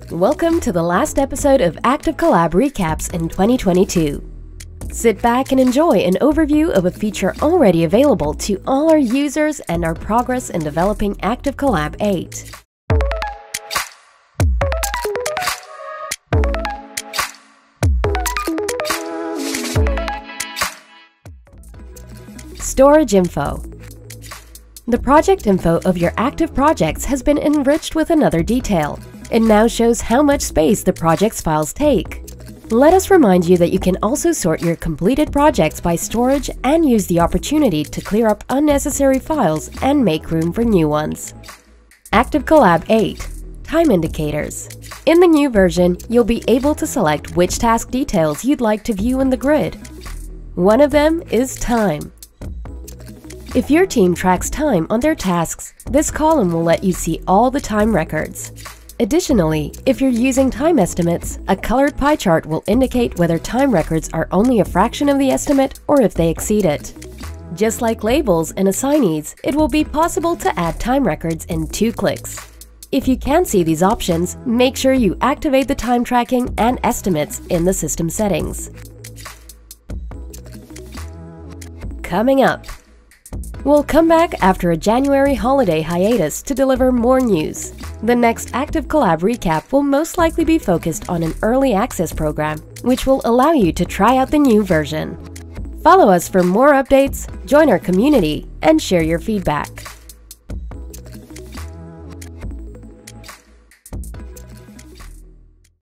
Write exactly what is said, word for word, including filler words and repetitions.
Welcome to the last episode of ActiveCollab Recaps in twenty twenty-two. Sit back and enjoy an overview of a feature already available to all our users and our progress in developing ActiveCollab eight. Storage info. The project info of your active projects has been enriched with another detail. It now shows how much space the project's files take. Let us remind you that you can also sort your completed projects by storage and use the opportunity to clear up unnecessary files and make room for new ones. ActiveCollab eight. Time Indicators. In the new version, you'll be able to select which task details you'd like to view in the grid. One of them is time. If your team tracks time on their tasks, this column will let you see all the time records. Additionally, if you're using time estimates, a colored pie chart will indicate whether time records are only a fraction of the estimate or if they exceed it. Just like labels and assignees, it will be possible to add time records in two clicks. If you can't see these options, make sure you activate the time tracking and estimates in the system settings. Coming up. We'll come back after a January holiday hiatus to deliver more news. The next ActiveCollab recap will most likely be focused on an early access program, which will allow you to try out the new version. Follow us for more updates, join our community, and share your feedback.